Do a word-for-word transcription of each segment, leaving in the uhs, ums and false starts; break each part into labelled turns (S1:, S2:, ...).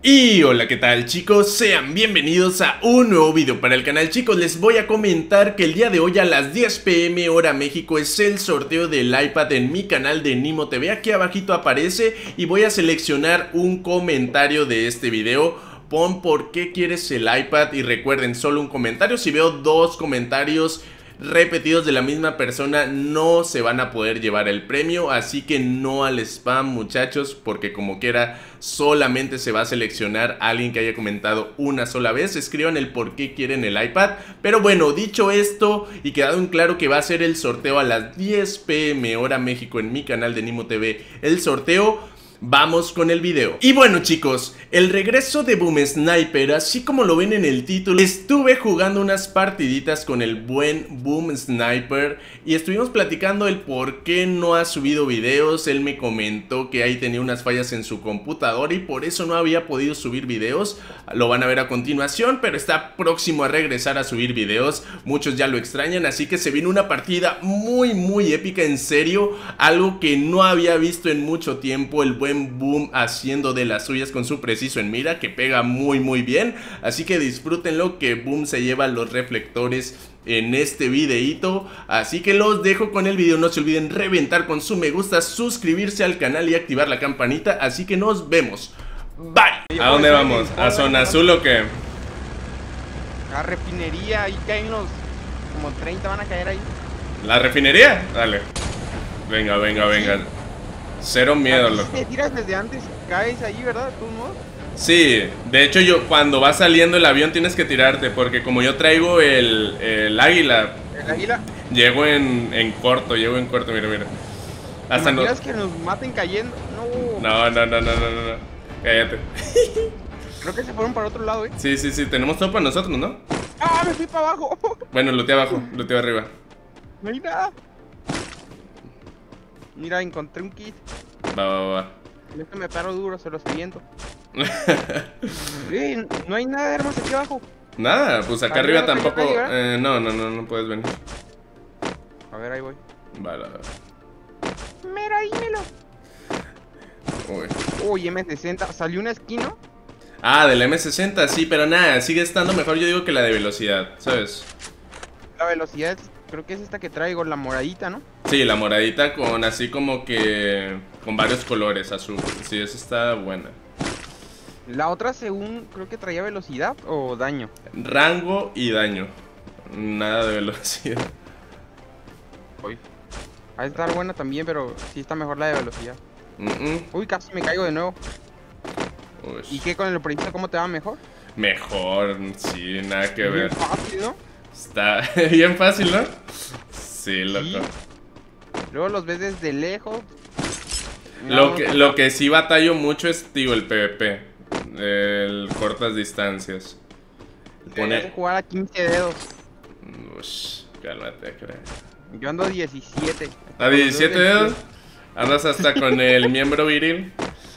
S1: Y hola, ¿qué tal, chicos? Sean bienvenidos a un nuevo video para el canal. Chicos, les voy a comentar que el día de hoy a las diez pe eme hora México es el sorteo del iPad en mi canal de Nimo T V. Aquí abajito aparece y voy a seleccionar un comentario de este video. Pon por qué quieres el iPad y recuerden, solo un comentario. Si veo dos comentarios repetidos de la misma persona, no se van a poder llevar el premio, así que no al spam, muchachos, porque como quiera solamente se va a seleccionar a alguien que haya comentado una sola vez. Escriban el por qué quieren el iPad. Pero bueno, dicho esto y quedado en claro que va a ser el sorteo a las diez pe eme hora México en mi canal de Nimo T V, el sorteo, vamos con el video. Y bueno, chicos, el regreso de Boom Sniper, así como lo ven en el título, estuve jugando unas partiditas con el buen Boom Sniper y estuvimos platicando el por qué no ha subido videos. Él me comentó que ahí tenía unas fallas en su computadora y por eso no había podido subir videos. Lo van a ver a continuación, pero está próximo a regresar a subir videos. Muchos ya lo extrañan, así que se viene una partida muy muy épica, en serio, algo que no había visto en mucho tiempo. El buen Boom haciendo de las suyas con su preciso en mira, que pega muy muy bien. Así que disfrútenlo, que Boom se lleva los reflectores en este videito. Así que los dejo con el video. No se olviden reventar con su me gusta, suscribirse al canal y activar la campanita. Así que nos vemos. Bye. ¿A dónde vamos? ¿A Zona Azul o qué?
S2: A refinería, ahí caen los como treinta, van a caer ahí.
S1: ¿La refinería? Dale. Venga, venga, venga. Cero miedo, loco.
S2: Te tiras desde antes, caes ahí, ¿verdad? ¿Tú no?
S1: Sí, de hecho yo cuando va saliendo el avión tienes que tirarte, porque como yo traigo el, el águila.
S2: ¿El águila?
S1: Llego en, en corto, llego en corto, mira, mira.
S2: Hasta no. ¿Quieres que nos maten cayendo? No.
S1: No, no, no, no, no, no. Cállate.
S2: Creo que se fueron para otro lado, eh.
S1: Sí, sí, sí, tenemos todo para nosotros, ¿no?
S2: Ah, me fui para abajo.
S1: Bueno, lootea abajo, lootea arriba.
S2: No hay nada. Mira, encontré un kit.
S1: Va, va, va.
S2: Yo que me paro duro, se los viento. Sí, no hay nada de armas aquí abajo.
S1: Nada, pues acá arriba, arriba tampoco. Eh, no, no, no, no puedes venir.
S2: A ver, ahí voy.
S1: Vale, vale.
S2: Mira, dímelo.
S1: Uy.
S2: Uy, eme sesenta. ¿Salió una skin, no?
S1: Ah, del eme sesenta, sí, pero nada, sigue estando mejor, yo digo, que la de velocidad, ¿sabes?
S2: La velocidad, creo que es esta que traigo, la moradita, ¿no?
S1: Sí, la moradita con así como que con varios colores azul. Sí, esa está buena.
S2: La otra según, creo que traía velocidad o daño.
S1: Rango y daño. Nada de velocidad.
S2: Uy. Va a estar buena también, pero sí está mejor la de velocidad.
S1: Mm -mm.
S2: Uy, casi me caigo de nuevo.
S1: Uy.
S2: ¿Y qué con el preciso? ¿Cómo te va mejor?
S1: Mejor, sí, nada que
S2: Bien
S1: ver.
S2: fácil, ¿no?
S1: Está bien fácil, ¿no? Sí, loco. Sí.
S2: Luego los ves desde lejos.
S1: Lo que, lo que sí batallo mucho es, digo, el pe ve pe. El cortas distancias.
S2: Pone... jugar a quince dedos.
S1: Ush, cálmate, creo.
S2: Yo ando a diecisiete.
S1: ¿A diecisiete dedos? ¿Andas hasta con el miembro viril?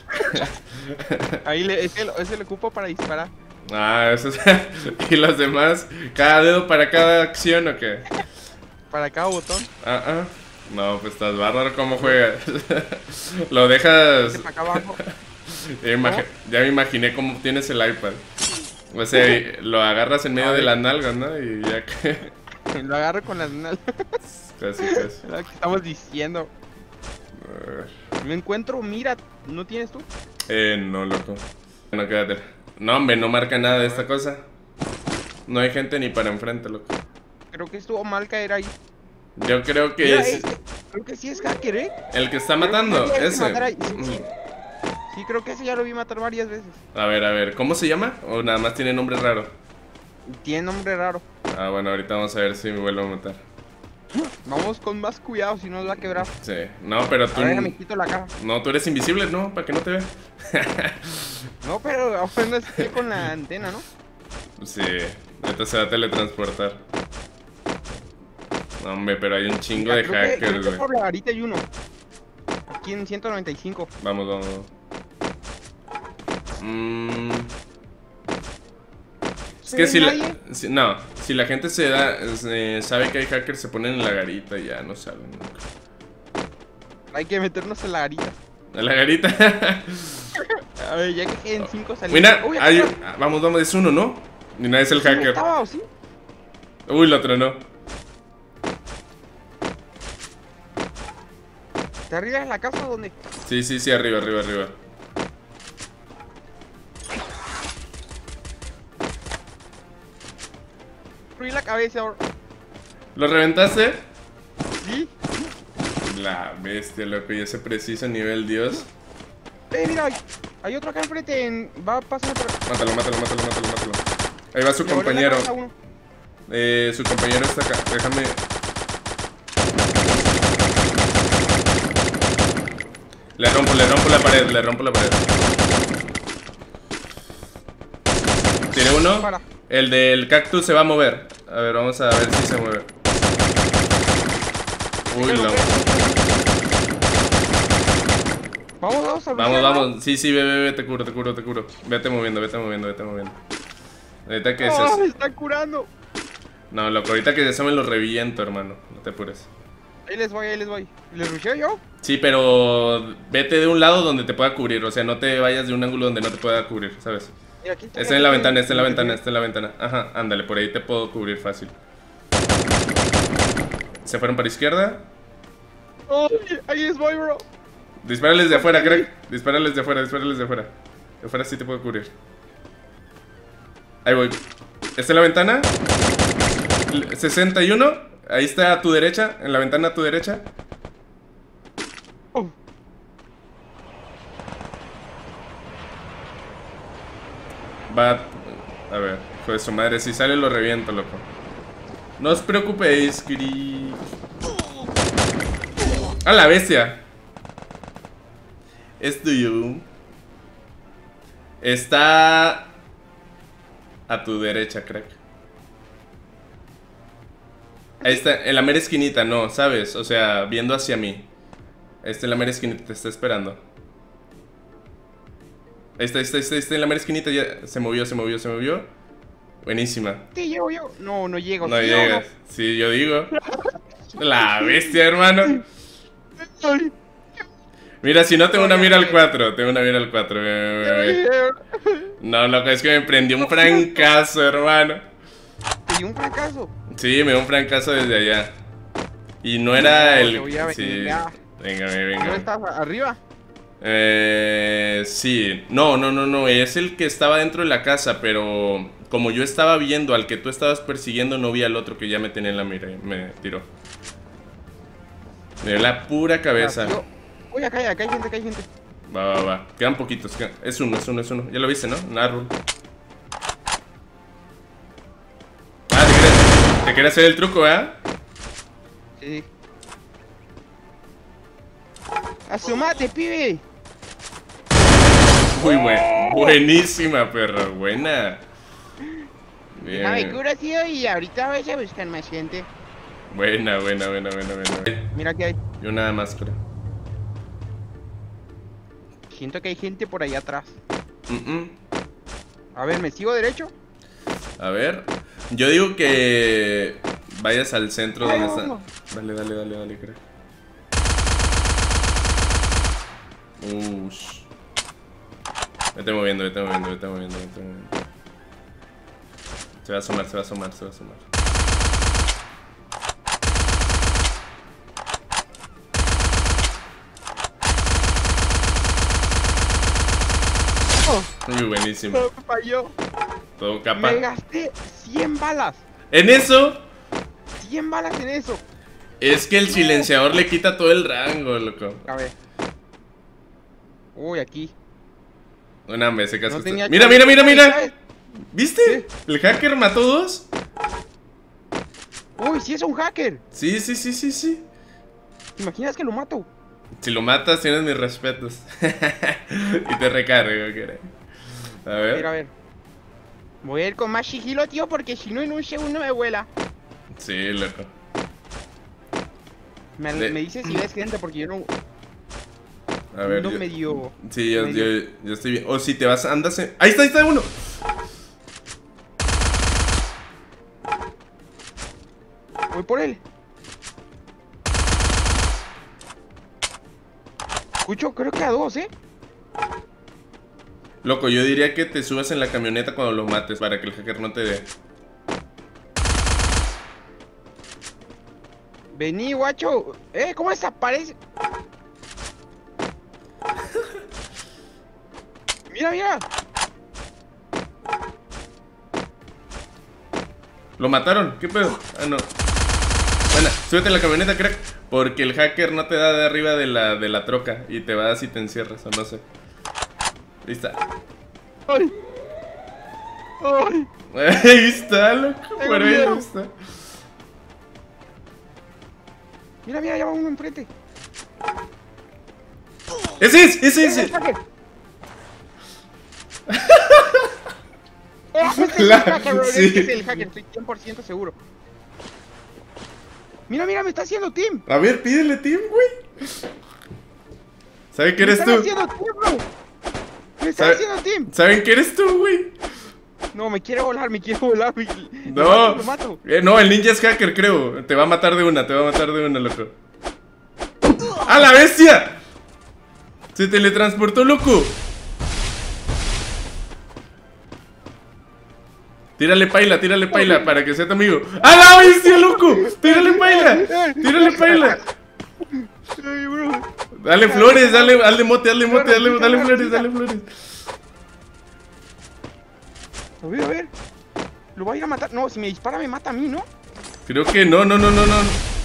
S2: Ahí le, ese, ese le ocupo para disparar.
S1: Ah, eso es. ¿Y los demás? ¿Cada dedo para cada acción o qué?
S2: Para cada botón.
S1: Ah, ah. No, pues estás bárbaro cómo juegas. Lo dejas.
S2: Para acá abajo.
S1: Ya, imagi... ya me imaginé cómo tienes el iPad. O sea, lo agarras en medio de las nalgas, ¿no? Y ya que.
S2: Lo agarro con las nalgas.
S1: Casi, casi.
S2: Lo que estamos diciendo. Me encuentro, mira, ¿no tienes tú?
S1: Eh, no, loco. No, quédate. No, hombre, no marca nada de esta cosa. No hay gente ni para enfrente, loco.
S2: Creo que estuvo mal caer ahí.
S1: Yo creo que
S2: mira,
S1: es.
S2: Este, creo que sí es hacker, ¿eh?
S1: El que está matando,
S2: que
S1: ese.
S2: Sí, sí. Sí, creo que ese ya lo vi matar varias veces.
S1: A ver, a ver, ¿cómo se llama? ¿O nada más tiene nombre raro?
S2: Tiene nombre raro.
S1: Ah, bueno, ahorita vamos a ver si me vuelvo a matar.
S2: Vamos con más cuidado, si no nos va a quebrar.
S1: Sí, no, pero tú...
S2: A ver, me quito la caja.
S1: No, tú eres invisible, ¿no? Para que no te vea.
S2: No, pero apenas estoy con la antena, ¿no?
S1: Sí, ahorita se va a teletransportar. No, hombre, pero hay un chingo de hackers, güey.
S2: Por la garita hay uno. Aquí en ciento noventa y cinco.
S1: Vamos, vamos. Mmm... Es que si la, si, no, si la gente se da, eh, sabe que hay hackers, se ponen en la garita y ya no saben nunca.
S2: Hay que meternos en la garita.
S1: ¿En la garita?
S2: A ver, ya que queden cinco salidas.
S1: Mira,
S2: Uy,
S1: hay-
S2: atrás.
S1: vamos, vamos, es uno, ¿no? Y no es el
S2: ¿Sí
S1: hacker.
S2: estaba, o sí?
S1: Uy, lo tronó.
S2: ¿Está arriba en la casa o dónde?
S1: Sí, sí, sí, arriba, arriba, arriba.
S2: Ruí la cabeza ahora.
S1: ¿Lo reventaste?
S2: ¿Sí?
S1: La bestia, loco, y ese preciso nivel Dios.
S2: Eh, mira, hay, hay otro acá enfrente. En... Va a pasar por...
S1: Mátalo, mátalo, mátalo, mátalo, mátalo. Ahí va su
S2: Le voló la
S1: compañero.
S2: cabeza a uno.
S1: Eh, su compañero está acá. Déjame. Le rompo, le rompo la pared, le rompo la pared. Tiene uno.
S2: Para.
S1: El del cactus se va a mover. A ver, vamos a ver si se mueve. Uy, no.
S2: Vamos, vamos a
S1: Vamos, vamos. Sí, sí, ve, ve, ve, te curo, te curo, te curo. Vete moviendo, vete moviendo, vete moviendo. Ahorita que
S2: ¡Oh,
S1: se...
S2: me están curando!
S1: No, loco, ahorita que se asomen los reviento, hermano. No te apures.
S2: Ahí les voy, ahí les voy. ¿Les rusheo yo?
S1: Sí, pero vete de un lado donde te pueda cubrir. O sea, no te vayas de un ángulo donde no te pueda cubrir, ¿sabes?
S2: Mira, aquí
S1: Está en la ventana, está en la ventana, está en la ventana. Ajá, ándale, por ahí te puedo cubrir fácil. Se fueron para izquierda.
S2: ¡Oh, ahí les voy, bro!
S1: Dispárales de afuera, crack. Dispárales de afuera, dispárales de afuera. De afuera sí te puedo cubrir. Ahí voy. Está en la ventana. sesenta y uno. Ahí está a tu derecha. En la ventana a tu derecha.
S2: Oh.
S1: Va. A ver, hijo de su madre. Si sale lo reviento, loco. No os preocupéis, Kiri. ¡A la bestia! Es tuyo. Está a tu derecha, crack. Ahí está, en la mera esquinita, no, ¿sabes? O sea, viendo hacia mí. Ahí está en la mera esquinita, te está esperando. Ahí está, ahí está, ahí está, ahí está en la mera esquinita, ya se movió, se movió, se movió. Buenísima.
S2: Sí, llego yo. No, no llego.
S1: No
S2: ¿sí
S1: llegas. Sí, yo digo. La bestia, hermano. Mira, si no tengo una mira al cuatro. Tengo una mira al cuatro. No, loco, es que me prendió un francazo, hermano.
S2: ¿Te dio un fracaso?
S1: Sí, me dio un francazo desde allá. Y no era
S2: No,
S1: el...
S2: te voy a
S1: Sí,
S2: vengar.
S1: véngame,
S2: ¿No
S1: véngame.
S2: estás arriba?
S1: Eh, sí, no, no, no, no, es el que estaba dentro de la casa, pero como yo estaba viendo al que tú estabas persiguiendo, no vi al otro que ya me tenía en la mira y me tiró. Me dio la pura cabeza.
S2: Yo- Uy, acá hay, acá hay gente, acá hay gente.
S1: Va, va, va, quedan poquitos, quedan- es uno, es uno, es uno. Ya lo viste, ¿no? Un árbol. Ah, ¿te quieres, te quieres hacer el truco, ¿eh?
S2: Sí. ¡Asomate, pibe!
S1: Muy buena, buenísima, perro, buena.
S2: Déjame
S1: Bien.
S2: cura, tío, y ahorita vais a buscar más gente.
S1: Buena, buena, buena, buena, buena.
S2: Mira que hay.
S1: Yo nada más, creo.
S2: Siento que hay gente por ahí atrás.
S1: Mm, mm.
S2: A ver, ¿me sigo derecho?
S1: A ver, yo digo que vayas al centro
S2: Ay,
S1: donde está.
S2: no.
S1: Dale, dale, dale, dale, creo. Ush. Vete moviendo, vete moviendo, vete moviendo, vete moviendo. Se va a asomar, se va a asomar, se va a asomar.
S2: Oh,
S1: Muy buenísimo.
S2: no, falló.
S1: Todo capa.
S2: Me gasté cien balas.
S1: En eso,
S2: cien balas en eso.
S1: es que el silenciador le quita todo el rango, loco.
S2: A ver. Uy, aquí.
S1: Una vez se casó.
S2: No tenía
S1: Mira,
S2: chance.
S1: mira, mira, mira.
S2: ¿Sabes?
S1: ¿Viste? El hacker mató dos.
S2: Uy, sí es un hacker.
S1: Sí, sí, sí, sí, sí.
S2: ¿Te imaginas que lo mato?
S1: Si lo matas, tienes mis respetos. Y te recargo, ¿quieres? A
S2: A ver,
S1: ver.
S2: a ver. Voy a ir con más sigilo, tío, porque si no en un segundo me vuela.
S1: Sí, loco.
S2: Me,
S1: De-
S2: me dices si ves gente porque yo no...
S1: A ver.
S2: no
S1: yo-
S2: medio...
S1: Sí, yo,
S2: medio-
S1: yo, yo estoy bien. O si te vas, andas en... Ahí está, ahí está uno.
S2: Voy por él. Escucho, creo que a dos, ¿eh?
S1: Loco, yo diría que te subas en la camioneta cuando lo mates para que el hacker no te vea.
S2: Vení, guacho. Eh, ¿cómo desaparece? Mira, mira.
S1: ¿Lo mataron? ¿Qué pedo? Ah, no. Bueno, súbete en la camioneta, crack. Porque el hacker no te da de arriba de la, de la troca y te vas y te encierras, o no sé. Ahí está.
S2: ¡Ay! ¡Ay!
S1: Ahí está, loco.
S2: Tengo
S1: Por ahí
S2: miedo.
S1: está.
S2: Mira, mira, ya va uno enfrente.
S1: ¡Ese es! ¡Ese es!
S2: ¡Es el
S1: ¡Ese!
S2: hacker! ¡Oh, ese es
S1: La-
S2: el hacker, bro!
S1: sí.
S2: Es que es el hacker, estoy cien por ciento seguro. Mira, mira, me está haciendo team.
S1: A ver, pídele team, güey. ¿Saben que
S2: Me
S1: eres
S2: están
S1: tú?
S2: haciendo team, bro. Me están
S1: ¿Sabe-
S2: haciendo team.
S1: ¿Saben que eres tú, güey?
S2: No, me quiere volar, me quiere volar. Me...
S1: No.
S2: Lo mato, lo mato.
S1: Eh, no, el ninja es hacker, creo. Te va a matar de una, te va a matar de una, loco. ¡A la bestia! Se teletransportó, loco. Tírale paila, tírale paila para que sea tu amigo. ¡A la bestia, loco! ¡Tírale paila! ¡Tírale paila!
S2: Ay, bro.
S1: Dale flores, dale, dale mote, dale mote, dale, dale flores, dale flores.
S2: A ver, a ver. Lo va a ir a matar. No, si me dispara me mata a mí, ¿no?
S1: Creo que no, no, no, no, no.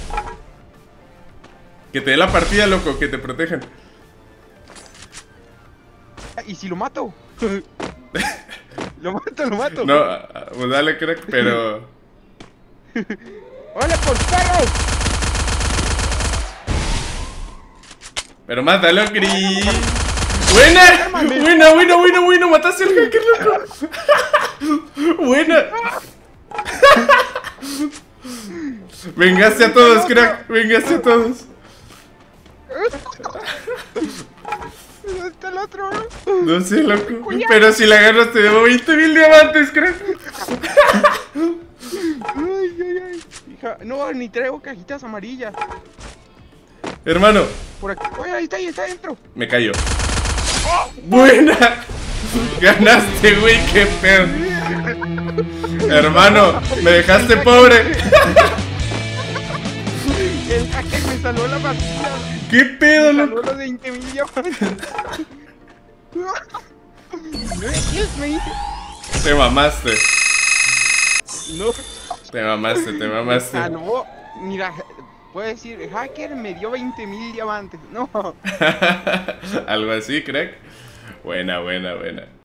S1: Que te dé la partida, loco, que te protejan.
S2: Ah, ¿y si lo mato? Lo mato, lo mato.
S1: No, ah, pues dale, crack, pero...
S2: ¡Hola, por perro!
S1: Pero mátalo, Chris. ¡Buena! ¡Buena, buena, buena, buena! ¡Mataste al hacker, loco! ¡Buena! Vengaste a todos, crack. Vengaste a todos.
S2: ¿Dónde está el otro, bro?
S1: No sé, loco. Pero si la agarras te debo veinte mil diamantes, crack.
S2: Ay, ay, ay. Hija, no, ni traigo cajitas amarillas.
S1: Hermano,
S2: Por aquí. Oye, ahí está, ahí está adentro.
S1: me cayó. ¡Buena! Ganaste, güey, qué pedo. Hermano, me dejaste pobre.
S2: El hacker me salvó la partida.
S1: ¿Qué pedo,
S2: Me
S1: loco?
S2: salvó los veinte mil diamantes. nueve kills me hice.
S1: Te mamaste.
S2: No.
S1: Te mamaste, te mamaste.
S2: Salvó. Mira, puedo decir, el hacker me dio veinte mil diamantes. No.
S1: Algo así, crack. Buena, buena, buena.